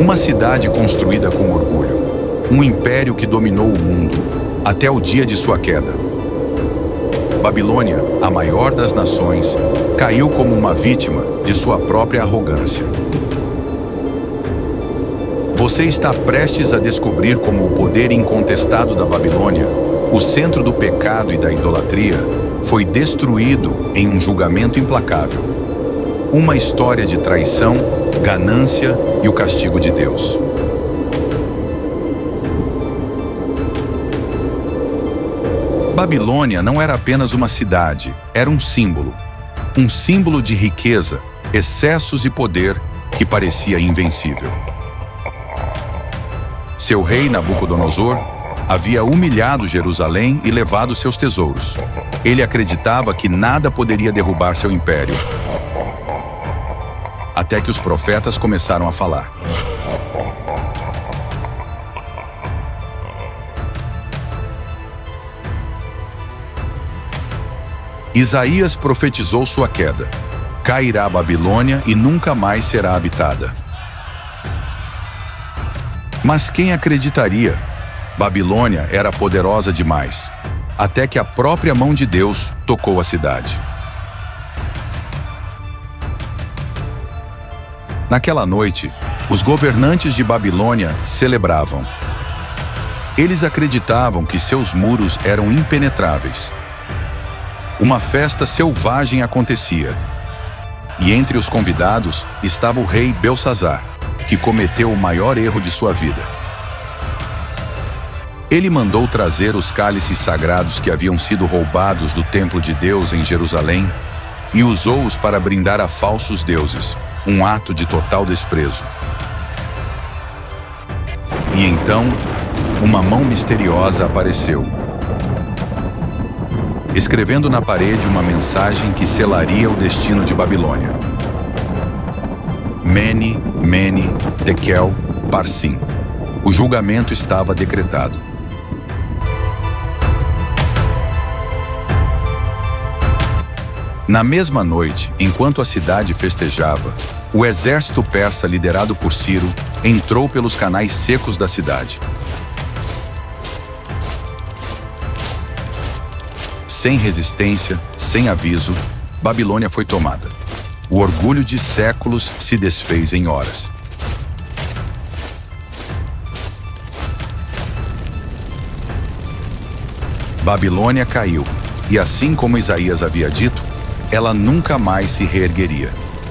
Uma cidade construída com orgulho. Um império que dominou o mundo, até o dia de sua queda. Babilônia, a maior das nações, caiu como uma vítima de sua própria arrogância. Você está prestes a descobrir como o poder incontestado da Babilônia, o centro do pecado e da idolatria, foi destruído em um julgamento implacável. Uma história de traição, ganância e o castigo de Deus. Babilônia não era apenas uma cidade, era um símbolo. Um símbolo de riqueza, excessos e poder que parecia invencível. Seu rei Nabucodonosor havia humilhado Jerusalém e levado seus tesouros. Ele acreditava que nada poderia derrubar seu império. Até que os profetas começaram a falar. Isaías profetizou sua queda. Cairá a Babilônia e nunca mais será habitada. Mas quem acreditaria? Babilônia era poderosa demais, até que a própria mão de Deus tocou a cidade. Naquela noite, os governantes de Babilônia celebravam. Eles acreditavam que seus muros eram impenetráveis. Uma festa selvagem acontecia. E entre os convidados estava o rei Belsazar, que cometeu o maior erro de sua vida. Ele mandou trazer os cálices sagrados que haviam sido roubados do templo de Deus em Jerusalém e usou-os para brindar a falsos deuses, um ato de total desprezo. E então, uma mão misteriosa apareceu, escrevendo na parede uma mensagem que selaria o destino de Babilônia. Mene, Mene, Tekel, Parsim. O julgamento estava decretado. Na mesma noite, enquanto a cidade festejava, o exército persa liderado por Ciro entrou pelos canais secos da cidade. Sem resistência, sem aviso, Babilônia foi tomada. O orgulho de séculos se desfez em horas. Babilônia caiu, e assim como Isaías havia dito, ela nunca mais se reergueria.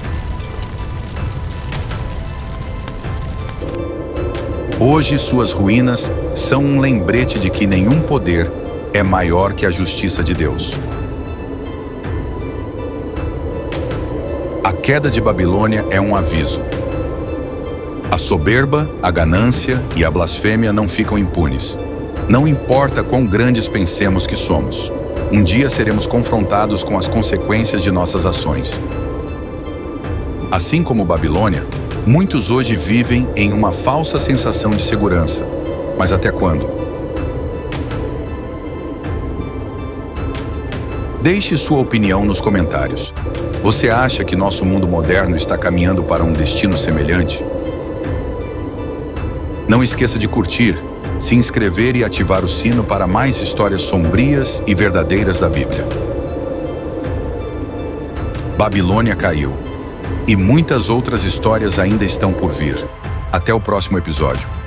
Hoje suas ruínas são um lembrete de que nenhum poder é maior que a justiça de Deus. A queda de Babilônia é um aviso. A soberba, a ganância e a blasfêmia não ficam impunes. Não importa quão grandes pensemos que somos, um dia seremos confrontados com as consequências de nossas ações. Assim como Babilônia, muitos hoje vivem em uma falsa sensação de segurança. Mas até quando? Deixe sua opinião nos comentários. Você acha que nosso mundo moderno está caminhando para um destino semelhante? Não esqueça de curtir, se inscrever e ativar o sino para mais histórias sombrias e verdadeiras da Bíblia. Babilônia caiu, e muitas outras histórias ainda estão por vir. Até o próximo episódio.